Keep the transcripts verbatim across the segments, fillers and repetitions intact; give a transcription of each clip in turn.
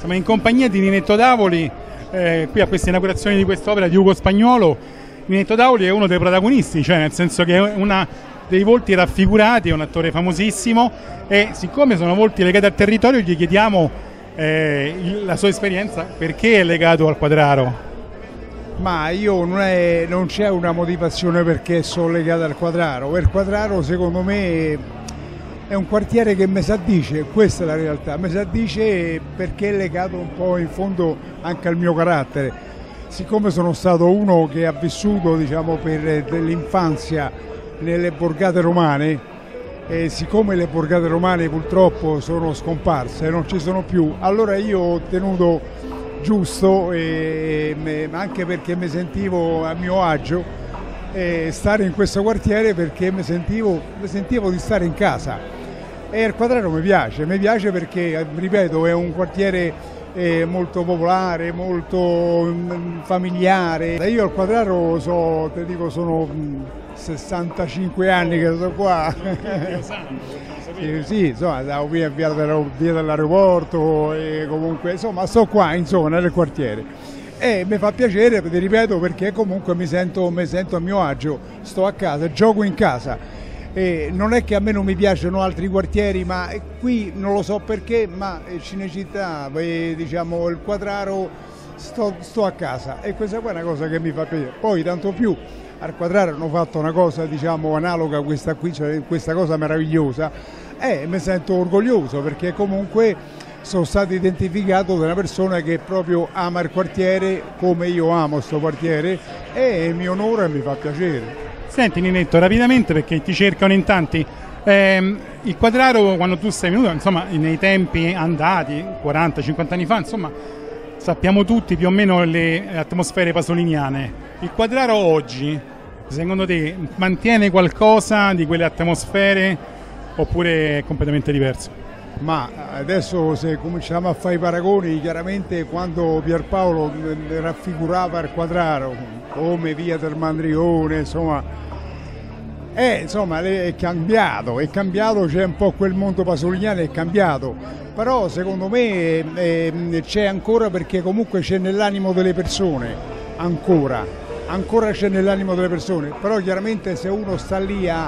Siamo in compagnia di Ninetto Davoli, eh, qui a questa inaugurazione di quest'opera di Ugo Spagnolo. Ninetto Davoli è uno dei protagonisti, cioè nel senso che è uno dei volti raffigurati, è un attore famosissimo e siccome sono volti legati al territorio gli chiediamo eh, il, la sua esperienza, perché è legato al Quadraro? Ma io non, è, non c'è una motivazione perché sono legato al Quadraro. Il Quadraro secondo me è un quartiere che mi s'addice, questa è la realtà, mi s'addice perché è legato un po' in fondo anche al mio carattere. Siccome sono stato uno che ha vissuto, diciamo, per l'infanzia nelle borgate romane, e siccome le borgate romane purtroppo sono scomparse, non ci sono più, allora io ho tenuto giusto, e, e, anche perché mi sentivo a mio agio, e stare in questo quartiere perché mi sentivo, mi sentivo di stare in casa. E il Quadraro mi piace, mi piace perché, ripeto, è un quartiere eh, molto popolare, molto mm, familiare. Io al Quadraro so, te dico, sono mm, sessantacinque anni che sono qua. sì, sì, insomma, andavo via, via, via dall'aeroporto e comunque, insomma, sto qua, insomma, nel quartiere. E mi fa piacere, ti ripeto, perché comunque mi sento, mi sento a mio agio, sto a casa, gioco in casa. E non è che a me non mi piacciono altri quartieri, ma qui non lo so perché, ma Cinecittà, diciamo il Quadraro, sto, sto a casa e questa qua è una cosa che mi fa piacere. Poi tanto più al Quadraro hanno fatto una cosa, diciamo, analoga a questa qui, cioè questa cosa meravigliosa, e mi sento orgoglioso perché comunque sono stato identificato da una persona che proprio ama il quartiere come io amo questo quartiere e mi onora e mi fa piacere. Senti Ninetto, rapidamente perché ti cercano in tanti, ehm, il Quadraro quando tu sei venuto, insomma nei tempi andati, quaranta cinquanta anni fa, insomma sappiamo tutti più o meno le atmosfere pasoliniane. Il Quadraro oggi, secondo te, mantiene qualcosa di quelle atmosfere oppure è completamente diverso? Ma adesso se cominciamo a fare i paragoni, chiaramente quando Pierpaolo raffigurava il Quadraro come via del Mandrione, insomma, eh, insomma è cambiato, è cambiato, c'è un po' quel mondo pasoliniano, è cambiato, però secondo me eh, c'è ancora perché comunque c'è nell'animo delle persone, ancora, ancora c'è nell'animo delle persone, però chiaramente se uno sta lì a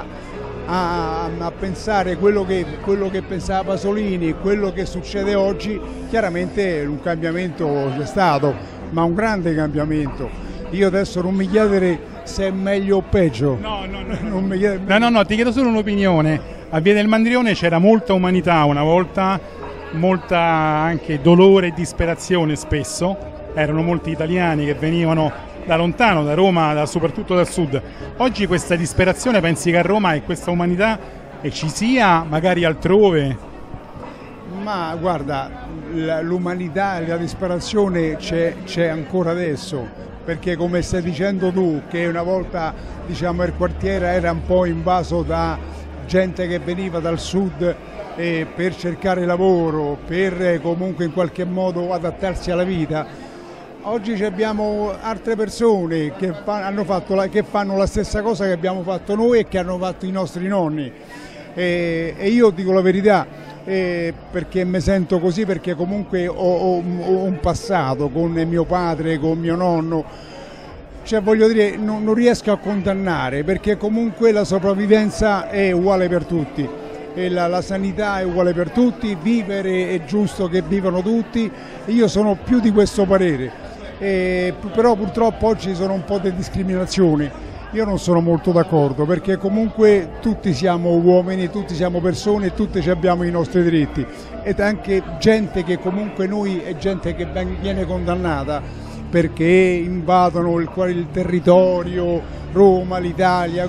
A, a pensare quello che, quello che pensava Pasolini, quello che succede oggi, chiaramente un cambiamento c'è stato, ma un grande cambiamento. Io adesso non mi chiedere se è meglio o peggio. No, no, no, non mi chiede... no, no, no, ti chiedo solo un'opinione. A Via del Mandrione c'era molta umanità una volta, molta anche dolore e disperazione spesso, erano molti italiani che venivano da lontano, da Roma, da, soprattutto dal sud. Oggi questa disperazione, pensi che a Roma e questa umanità e ci sia magari altrove? Ma guarda, l'umanità e la disperazione c'è ancora adesso, perché come stai dicendo tu, che una volta, diciamo, il quartiere era un po' invaso da gente che veniva dal sud eh, per cercare lavoro, per comunque in qualche modo adattarsi alla vita. Oggi abbiamo altre persone che, fa, hanno fatto la, che fanno la stessa cosa che abbiamo fatto noi e che hanno fatto i nostri nonni. E, e io dico la verità, eh, perché mi sento così, perché comunque ho, ho, ho un passato con mio padre, con mio nonno. Cioè voglio dire, non, non riesco a condannare, perché comunque la sopravvivenza è uguale per tutti. E la, la sanità è uguale per tutti, vivere è giusto che vivano tutti. Io sono più di questo parere. Eh, però purtroppo oggi ci sono un po' di discriminazioni, io non sono molto d'accordo perché comunque tutti siamo uomini, tutti siamo persone e tutti abbiamo i nostri diritti ed anche gente che comunque noi è gente che viene condannata perché invadono il, il territorio, Roma, l'Italia,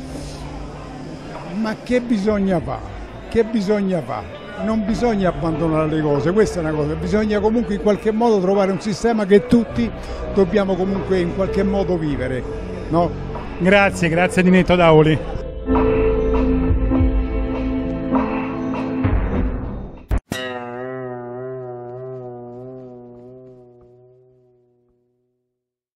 ma che bisogna fare? Che bisogna fare? Non bisogna abbandonare le cose, questa è una cosa, bisogna comunque in qualche modo trovare un sistema che tutti dobbiamo comunque in qualche modo vivere, no? Grazie, grazie Ninetto Davoli.